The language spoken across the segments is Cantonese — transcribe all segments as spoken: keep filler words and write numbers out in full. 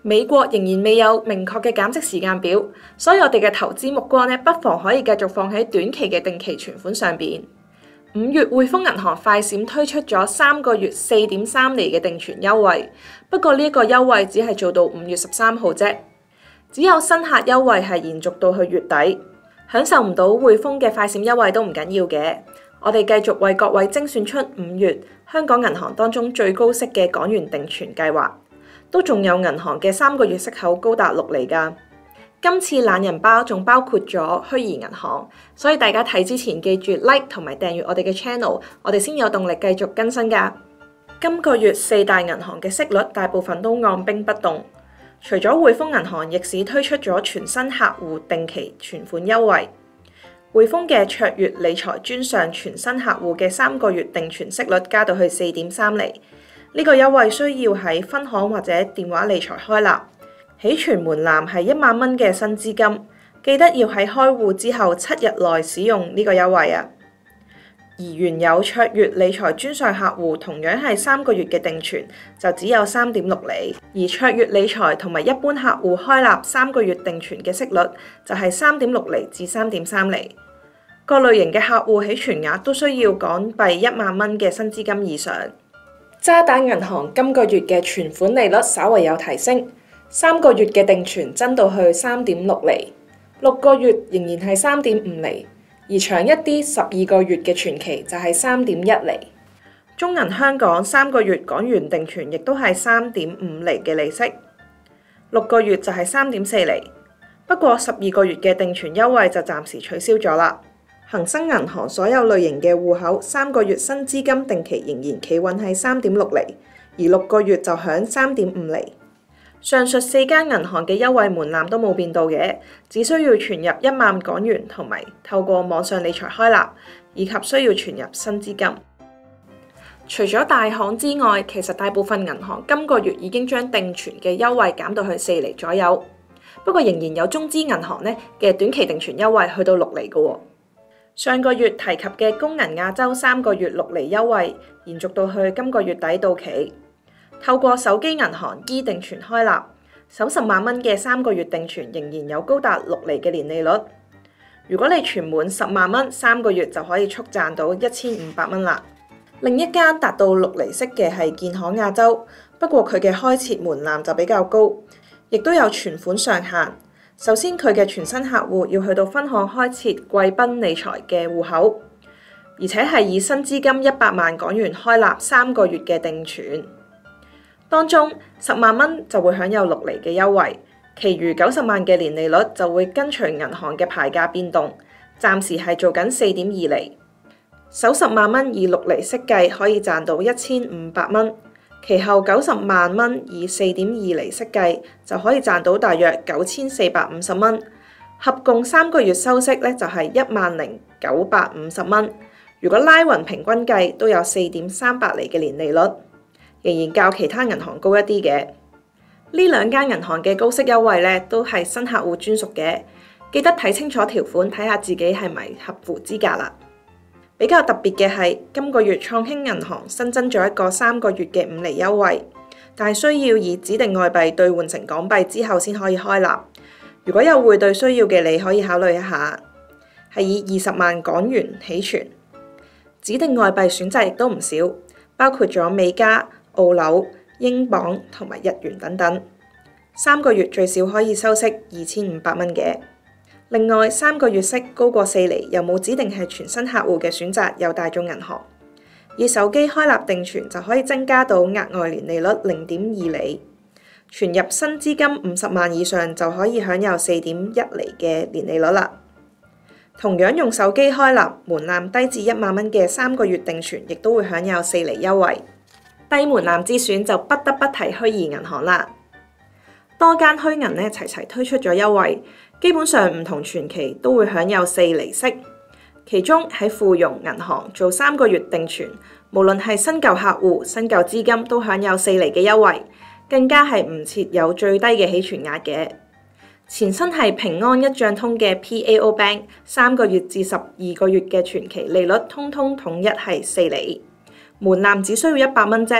美國仍然未有明確嘅減息時間表，所以我哋嘅投資目光呢，不妨可以繼續放喺短期嘅定期存款上邊。五月匯豐銀行快閃推出咗三個月四點三厘嘅定存優惠，不過呢一個優惠只係做到五月十三號啫，只有新客優惠係延續到去月底。享受唔到匯豐嘅快閃優惠都唔緊要嘅，我哋繼續為各位精選出五月香港銀行當中最高息嘅港元定存計劃。都仲有銀行嘅三個月息口高達六厘㗎。今次懶人包仲包括咗虛擬銀行，所以大家睇之前記住 like 同埋訂閱我哋嘅 channel， 我哋先有動力繼續更新㗎。今個月四大銀行嘅息率大部分都按兵不動，除咗匯豐銀行逆市推出咗全新客戶定期存款優惠，匯豐嘅卓越理財專上全新客戶嘅三個月定存息率加到去四點三厘。呢個優惠需要喺分行或者電話理財開立，起存門檻係一萬蚊嘅新資金，記得要喺開戶之後七日內使用呢個優惠啊。而原有卓越理財專上客戶同樣係三個月嘅定存就只有三點六厘，而卓越理財同埋一般客戶開立三個月定存嘅息率就係三點六厘至三點三厘。各類型嘅客戶起存額都需要港幣一萬蚊嘅新資金以上。渣打銀行今個月嘅存款利率稍為有提升，三個月嘅定存增到去三點六厘，六個月仍然係三點五厘，而長一啲十二個月嘅存期就係三點一厘。中銀香港三個月港元定存亦都係三點五厘嘅利息，六個月就係三點四厘。不過十二個月嘅定存優惠就暫時取消咗啦。恒生銀行所有類型嘅戶口三個月新資金定期仍然企穩喺三點六厘，而六個月就響三點五厘。上述四間銀行嘅優惠門檻都冇變到嘅，只需要存入一萬港元同埋透過網上理財開立，以及需要存入新資金。除咗大行之外，其實大部分銀行今個月已經將定存嘅優惠減到去四厘左右，不過仍然有中資銀行呢嘅短期定存優惠去到六厘嘅喎。上個月提及嘅工銀亞洲三個月六厘優惠，延續到去今個月底到期。透過手機銀行 e 定存開立，首十萬蚊嘅三個月定存仍然有高達六厘嘅年利率。如果你存滿十萬蚊，三個月就可以速賺到一千五百蚊啦。另一間達到六厘息嘅係建行亞洲，不過佢嘅開設門檻就比較高，亦都有存款上限。首先，佢嘅全新客戶要去到分行開設貴賓理財嘅戶口，而且係以新資金一百萬港元開立三個月嘅定存，當中十萬蚊就會享有六厘嘅優惠，其餘九十萬嘅年利率就會跟隨銀行嘅牌價變動，暫時係做緊四點二厘。首十萬蚊以六厘息計可以賺到一千五百蚊。其後九十萬蚊以四點二厘息計就可以賺到大約九千四百五十蚊，合共三個月收息咧就係一萬零九百五十蚊。如果拉勻平均計都有四點三八厘嘅年利率，仍然較其他銀行高一啲嘅。呢兩間銀行嘅高息優惠咧都係新客戶專屬嘅，記得睇清楚條款，睇下自己係咪合乎資格啦。比較特別嘅係，今個月創興銀行新增咗一個三個月嘅五厘優惠，但係需要以指定外幣兌換成港幣之後先可以開立。如果有匯兌需要嘅，你可以考慮一下，係以二十萬港元起存。指定外幣選擇亦都唔少，包括咗美加、澳紐、英鎊同埋日元等等。三個月最少可以收息二千五百蚊嘅。另外，三個月息高過四厘，又冇指定係全新客戶嘅選擇，有大眾銀行。以手機開立定存就可以增加到額外年利率零點二厘，存入新資金五十萬以上就可以享有四點一厘嘅年利率啦。同樣用手機開立，門檻低至一萬蚊嘅三個月定存，亦都會享有四厘優惠。低門檻之選就不得不提虛擬銀行啦。多間虛銀呢齊齊推出咗優惠。基本上唔同存期都會享有四厘息，其中喺富榮銀行做三個月定存，無論係新舊客戶、新舊資金都享有四厘嘅優惠，更加係唔設有最低嘅起存額嘅。前身係平安一賬通嘅 P A O Bank， 三個月至十二個月嘅存期利率通通統一係四厘，門檻只需要一百蚊啫。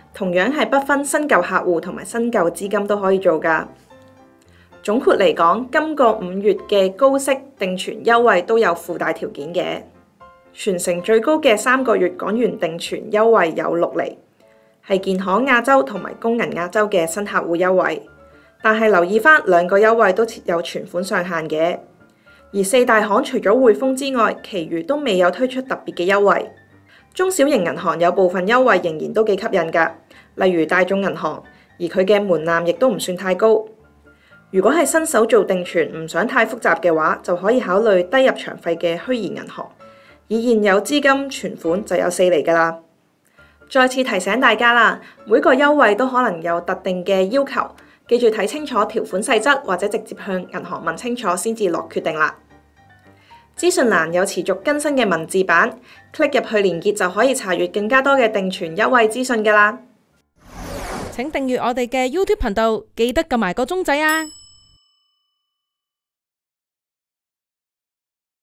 同樣係不分新舊客戶同埋新舊資金都可以做㗎。總括嚟講，今個五月嘅高息定存優惠都有附帶條件嘅。全城最高嘅三個月港元定存優惠有六厘，係建行亞洲同埋工銀亞洲嘅新客戶優惠。但係留意返兩個優惠都設有存款上限嘅。而四大行除咗匯豐之外，其餘都未有推出特別嘅優惠。中小型銀行有部分優惠仍然都幾吸引㗎，例如大眾銀行，而佢嘅門檻亦都唔算太高。如果係新手做定存唔想太複雜嘅話，就可以考慮低入場費嘅虛擬銀行，以現有資金存款就有四厘㗎啦。再次提醒大家啦，每個優惠都可能有特定嘅要求，記住睇清楚條款細則或者直接向銀行問清楚先至落決定啦。資訊欄有持續更新嘅文字版，click入去連結就可以查閱更加多嘅定存優惠資訊㗎啦。 請訂閱我哋嘅 YouTube 頻道，記得撳埋個鐘仔啊！